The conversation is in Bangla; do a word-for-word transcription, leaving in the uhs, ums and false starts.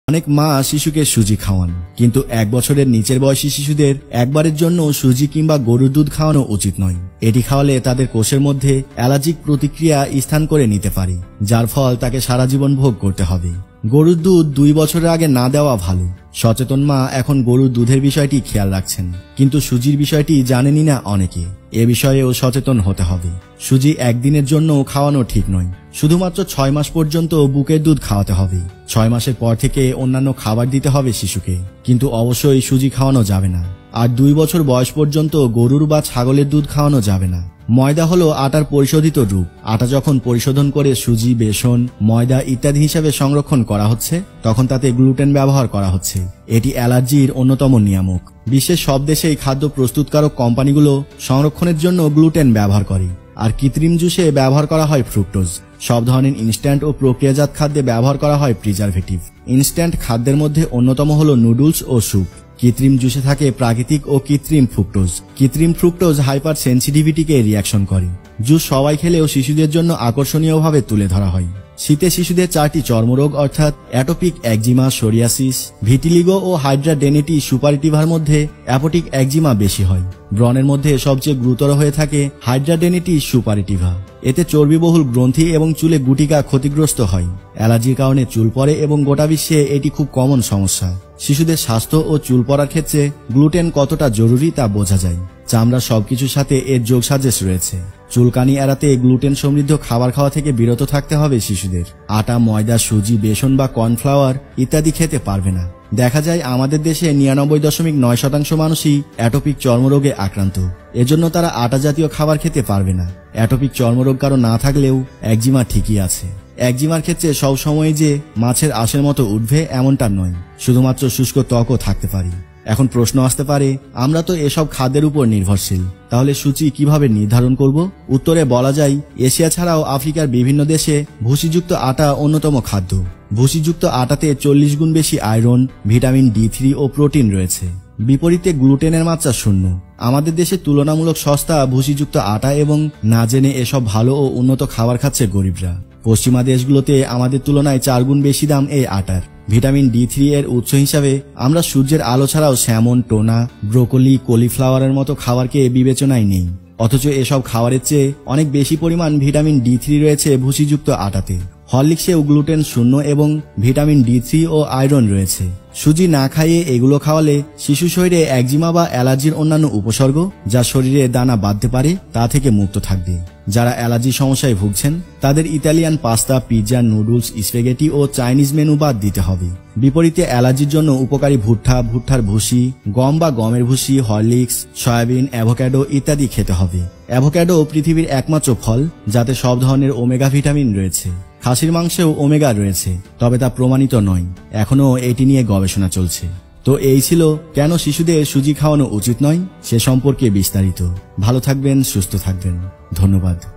অনেক মা শিশুকে সুজি খাওয়ান, কিন্তু এক বছরের নিচের বয়সী শিশুদের একবারের জন্য সুজি কিংবা গরুর দুধ খাওয়ানো উচিত নয়। এটি খাওয়ালে তাদের কোষের মধ্যে অ্যালার্জিক প্রতিক্রিয়া স্থান করে নিতে পারে, যার ফল তাকে সারা জীবন ভোগ করতে হবে। গরুর দুধ দুই বছরের আগে না দেওয়া ভালো। সচেতন মা এখন গরুর দুধের বিষয়টি খেয়াল রাখছেন, কিন্তু সুজির বিষয়টি জানেনই না অনেকে। এ বিষয়েও সচেতন হতে হবে। সুজি একদিনের জন্য খাওয়ানো ঠিক নয়। শুধুমাত্র ছয় মাস পর্যন্ত বুকের দুধ খাওয়াতে হবে। ছয় মাসের পর থেকে অন্যান্য খাবার দিতে হবে শিশুকে, কিন্তু অবশ্যই সুজি খাওয়ানো যাবে না। আর দুই বছর বয়স পর্যন্ত গরুর বা ছাগলের দুধ খাওয়ানো যাবে না। ময়দা হলো আটার পরিশোধিত রূপ। আটা যখন পরিশোধন করে সুজি, বেসন, ময়দা ইত্যাদি হিসাবে সংরক্ষণ করা হচ্ছে, তখন তাতে গ্লুটেন ব্যবহার করা হচ্ছে। এটি অ্যালার্জির অন্যতম নিয়ামক। বিশ্বের সব দেশেই খাদ্য প্রস্তুতকারক কোম্পানিগুলো সংরক্ষণের জন্য গ্লুটেন ব্যবহার করে। আর কৃত্রিম জুসে ব্যবহার করা হয় ফ্রুক্টোজ। সব ধরনের ইনস্ট্যান্ট ও প্রক্রিয়াজাত খাদ্যে ব্যবহার করা হয় প্রিজারভেটিভ। ইনস্ট্যান্ট খাদ্যের মধ্যে অন্যতম হলো নুডলস ও স্যুপ। কৃত্রিম জুসে থাকে প্রাকৃতিক ও কৃত্রিম ফ্রুক্টোজ। কৃত্রিম ফ্রুক্টোজ হাইপার সেন্সিটিভিটিকে রিয়াকশন করে। জুস সবাই খেলেও শিশুদের জন্য আকর্ষণীয়ভাবে তুলে ধরা হয়। শীতে শিশুদের চারটি চর্মরোগ অর্থাৎ অ্যাটোপিক একজিমা, সোরিয়াসিস, ভিটিলিগো ও হাইড্রাডেনেটি সুপারিটিভার মধ্যে অ্যাপোটিক একজিমা বেশি হয়। ব্রণের মধ্যে সবচেয়ে গুরুতর হয়ে থাকে হাইড্রাডেনেটি সুপারিটিভা। এতে চর্বিবহুল গ্রন্থি এবং চুলে গুটিকা ক্ষতিগ্রস্ত হয়। অ্যালার্জির কারণে চুল পড়ে এবং গোটা বিশ্বে এটি খুব কমন সমস্যা। শিশুদের স্বাস্থ্য ও চুল পড়ার ক্ষেত্রে গ্লুটেন কতটা জরুরি তা বোঝা যায়। চামড়া সবকিছুর সাথে এর যোগসাজশ রয়েছে। চুলকানি এড়াতে গ্লুটেন সমৃদ্ধ খাবার খাওয়া থেকে বিরত থাকতে হবে শিশুদের। আটা, ময়দা, সুজি, বেসন বা কর্নফ্লাওয়ার ইত্যাদি খেতে পারবে না। দেখা যায় আমাদের দেশে নিরানব্বই দশমিক নয় শতাংশ মানুষই অ্যাটোপিক চর্মরোগে আক্রান্ত। এজন্য তারা আটা জাতীয় খাবার খেতে পারবে না। অ্যাটোপিক চর্মরোগ কারো না থাকলেও একজিমা ঠিকই আছে। একজিমার ক্ষেত্রে সবসময় যে মাছের আঁশের মতো উঠবে এমনটা নয়, শুধুমাত্র শুষ্ক ত্বকও থাকতে পারে। এখন প্রশ্ন আসতে পারে, আমরা তো এসব খাদ্যের উপর নির্ভরশীল, তাহলে সূচি কিভাবে নির্ধারণ করব? উত্তরে বলা যায়, এশিয়া ছাড়াও আফ্রিকার বিভিন্ন দেশে ভুসিযুক্ত আটা অন্যতম খাদ্য। ভুসিযুক্ত আটাতে চল্লিশ গুণ বেশি আয়রন, ভিটামিন ডি থ্রি ও প্রোটিন রয়েছে। বিপরীতে গ্লুটেনের মাত্রা শূন্য। আমাদের দেশে তুলনামূলক সস্তা ভুসিযুক্ত আটা এবং না জেনে এসব ভালো ও উন্নত খাবার খাচ্ছে গরিবরা। পশ্চিমা দেশগুলোতে আমাদের তুলনায় চার গুণ বেশি দাম এই আটার। ভিটামিন ডি থ্রি এর উৎস হিসাবে আমরা সূর্যের আলো ছাড়াও স্যামন, টোনা, ব্রোকলি, কলিফ্লাওয়ারের মতো খাবারকে বিবেচনায় নেই। অথচ এসব খাবারের চেয়ে অনেক বেশি পরিমাণ ভিটামিন ডি থ্রি রয়েছে ভুসিযুক্ত আটাতে। হরলিক্সেও গ্লুটেন শূন্য এবং ভিটামিন ডি থ্রি ও আয়রন রয়েছে। সুজি না খাইয়ে এগুলো খাওয়ালে শিশু শরীরে একজিমা বা অ্যালার্জির অন্যান্য উপসর্গ, যা শরীরে দানা বাঁধতে পারে, তা থেকে মুক্ত থাকবে। যারা অ্যালার্জি সমস্যায় ভুগছেন তাদের Italian pasta, pizza, noodles, spaghetti ও চাইনিজ মেনু বাদ দিতে হবে। বিপরীতে অ্যালার্জির জন্য উপকারী ভুট্টা, ভুট্টার ভুসি, গম বা গমের ভুসি, হরলিক্স, সয়াবিন, অ্যাভোক্যাডো ইত্যাদি খেতে হবে। অ্যাভোক্যাডো পৃথিবীর একমাত্র ফল যাতে সব ধরনের ওমেগা ভিটামিন রয়েছে। খাসির মাংসেও ওমেগা রয়েছে, তবে তা প্রমাণিত নয়। এখনও এটি নিয়ে গবেষণা চলছে। তো এই ছিল কেন শিশুদের সুজি খাওয়ানো উচিত নয় সে সম্পর্কে বিস্তারিত। ভালো থাকবেন, সুস্থ থাকবেন। ধন্যবাদ।